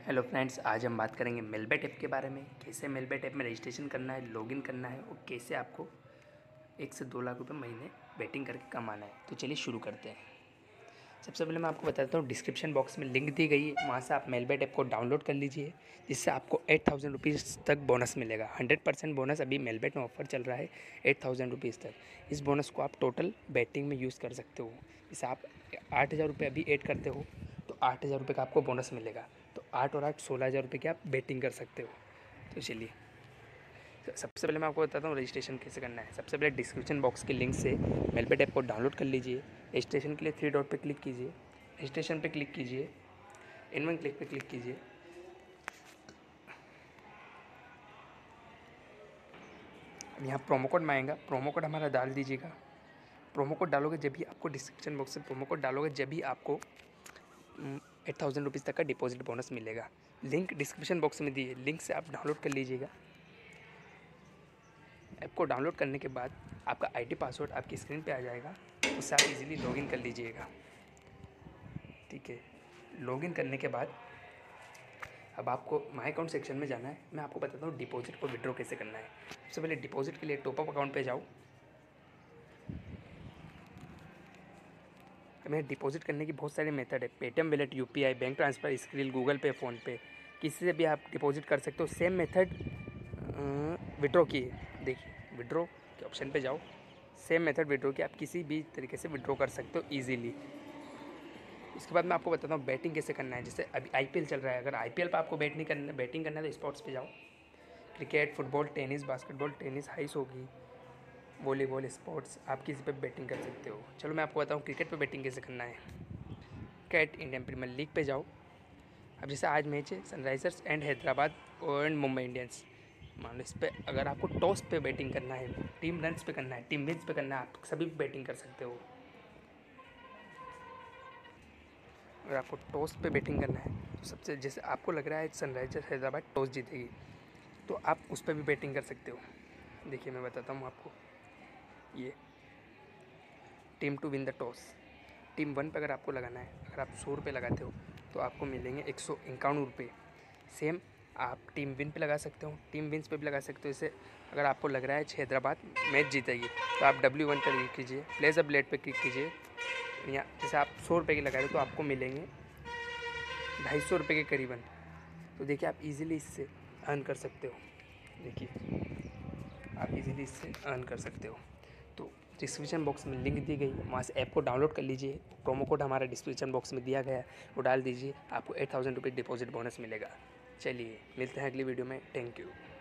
Hello friends, आज हम बात करेंगे मेलबेट ऐप के बारे में। कैसे मेलबेट ऐप में रजिस्ट्रेशन करना है, लॉगिन करना है और कैसे आपको 1 से 2 लाख रुपए महीने बेटिंग करके कमाना है। तो चलिए शुरू करते हैं। सबसे पहले मैं आपको बताता हूँ, डिस्क्रिप्शन बॉक्स में लिंक दी गई है, वहाँ से आप मेलबेट ऐप को डाउनलोड कर लीजिए, जिससे आपको 8000 रुपीज़ तक बोनस मिलेगा। 100% बोनस अभी मेलबेट में ऑफर चल रहा है 8000 रुपीज़ तक। इस बोनस को आप टोटल बेटिंग में यूज़ कर सकते हो। जैसे आप 8000 रुपये अभी ऐड करते हो तो 8000 रुपये का आपको बोनस मिलेगा। तो 8 और 8 16,000 रुपये की आप बेटिंग कर सकते हो। तो चलिए, सबसे पहले मैं आपको बताता हूँ रजिस्ट्रेशन कैसे करना है। सबसे पहले डिस्क्रिप्शन बॉक्स के लिंक से मेलबेट ऐप को डाउनलोड कर लीजिए। रजिस्ट्रेशन के लिए 3 डॉट पे क्लिक कीजिए, रजिस्ट्रेशन पे क्लिक कीजिए, इन वन क्लिक पे क्लिक कीजिए। अब यहाँ प्रोमो कोड में आएगा, प्रोमो कोड हमारा डाल दीजिएगा। प्रोमो कोड डालोगे जब भी आपको, डिस्क्रिप्शन बॉक्स से प्रोमो कोड डालोगे जब भी आपको 8000 रुपीज़ तक का डिपॉजिट बोनस मिलेगा। लिंक डिस्क्रिप्शन बॉक्स में दी है, लिंक से आप डाउनलोड कर लीजिएगा। ऐप को डाउनलोड करने के बाद आपका आईडी पासवर्ड आपकी स्क्रीन पे आ जाएगा, उससे आप इजीली लॉगिन कर लीजिएगा। ठीक है, लॉगिन करने के बाद अब आपको माई अकाउंट सेक्शन में जाना है। मैं आपको बताता हूँ डिपॉजिट और विड्रॉ कैसे करना है। सबसे पहले डिपॉजिट के लिए टॉपअप अकाउंट पे जाओ। हमें डिपॉजिट करने की बहुत सारे मेथड है, Paytm wallet, UPI, bank transfer, Skrill, Google Pay, PhonePe, किसी से भी आप डिपॉजिट कर सकते हो। सेम मेथड विड्रॉ की है। देखिए, विड्रॉ के ऑप्शन पे जाओ, सेम मेथड विड्रॉ की आप किसी भी तरीके से विड्रॉ कर सकते हो ईजिली। इसके बाद मैं आपको बताता हूँ बैटिंग कैसे करना है। जैसे अभी आईपीएल चल रहा है, अगर आईपीएल पर आपको बैटिंग करना है तो स्पोर्ट्स पे जाओ। Cricket, football, tennis, basketball, tennis, हाइस होगी, वॉलीबॉल, स्पोर्ट्स, आप किसी पे बैटिंग कर सकते हो। चलो मैं आपको बताऊँ क्रिकेट पे बैटिंग कैसे करना है। क्रिकेट इंडियन प्रीमियर लीग पे जाओ। अब जैसे आज मैच है Sunrisers and Hyderabad and Mumbai Indians, मान लो इस पर अगर आपको टॉस पे बैटिंग करना है, टीम रन्स पे करना है, टीम विन्स पे करना है, आप सभी पे बैटिंग कर सकते हो। अगर आपको टॉस पे बैटिंग करना है तो सबसे, जैसे आपको लग रहा है सनराइजर्स हैदराबाद टॉस जीतेगी, तो आप उस पर भी बैटिंग कर सकते हो। देखिए मैं बताता हूँ आपको, ये team to win the toss, team 1 पे अगर आपको लगाना है, अगर आप 100 रुपये लगाते हो तो आपको मिलेंगे 151 रुपये। सेम आप टीम विन पे लगा सकते हो, टीम विन्स पे भी लगा सकते हो। जैसे अगर आपको लग रहा है हैदराबाद मैच जीतेगी तो आप W1 पर क्लिक कीजिए, प्लेस अ ब्लेड पे क्लिक कीजिए। या जैसे आप 100 रुपये की लगा रहे हो तो आपको मिलेंगे 250 रुपये के करीबन। तो देखिए आप इजीली इससे अर्न कर सकते हो। देखिए आप इजीली इससे अर्न कर सकते हो। तो डिस्क्रिप्शन बॉक्स में लिंक दी गई है, वहाँ से ऐप को डाउनलोड कर लीजिए। प्रोमो कोड हमारा डिस्क्रिप्शन बॉक्स में दिया गया है, वो डाल दीजिए, आपको 8000 रुपये डिपॉजिट बोनस मिलेगा। चलिए मिलते हैं अगली वीडियो में। Thank you.